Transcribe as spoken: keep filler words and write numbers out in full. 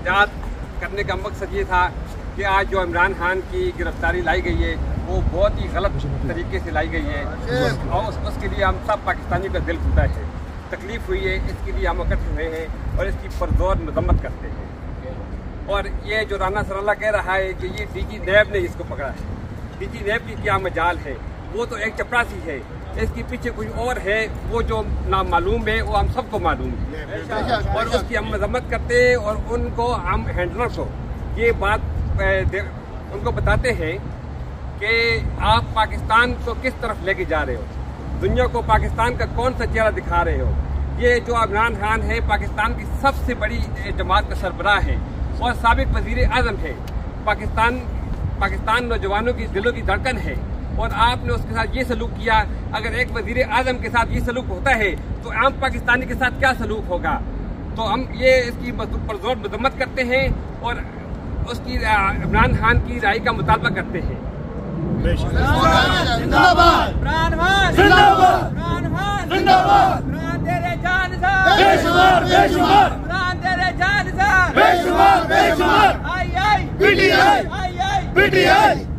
एहतजाज करने का मकसद ये था कि आज जो इमरान खान की गिरफ्तारी लाई गई है वो बहुत ही गलत तरीके से लाई गई है और उस, उसके लिए हम सब पाकिस्तानियों का दिल टूटा है, तकलीफ हुई है। इसके लिए हम इकट्ठे हुए हैं और इसकी पुरजोर मजम्मत करते हैं। और ये जो राना सराला कह रहा है कि ये डीजी नैब ने इसको पकड़ा है, डीजी नैब की क्या मजाल है, वो तो एक चपरासी है, इसके पीछे कुछ और है वो जो नामालूम है, वो हम सबको मालूम है और उसकी हम मजम्मत करते हैं। और उनको हम हैंडलर को ये बात उनको बताते हैं कि आप पाकिस्तान को किस तरफ लेके जा रहे हो, दुनिया को पाकिस्तान का कौन सा चेहरा दिखा रहे हो। ये जो इमरान खान है पाकिस्तान की सबसे बड़ी जमात का सरबराह है और साबिक वजीर आजम है। पाकिस्तान पाकिस्तान नौजवानों की दिलों की धड़कन है और आपने उसके साथ ये सलूक किया। अगर एक वजीर आजम के साथ ये सलूक होता है तो आम पाकिस्तानी के साथ क्या सलूक होगा। तो हम ये इसकी पुरजोर मजम्मत करते हैं और उसकी इमरान खान की राय का मुतालबा करते हैं। जिंदाबाद इमरान खान, जिंदाबाद इमरान खान, जिंदाबाद इमरान तेरे जानसार, बेशुमार बेशुमार इमरान तेरे जानसार, बेशुमार बेशुमार आई आई पीटीआई आई आई पीटीआई।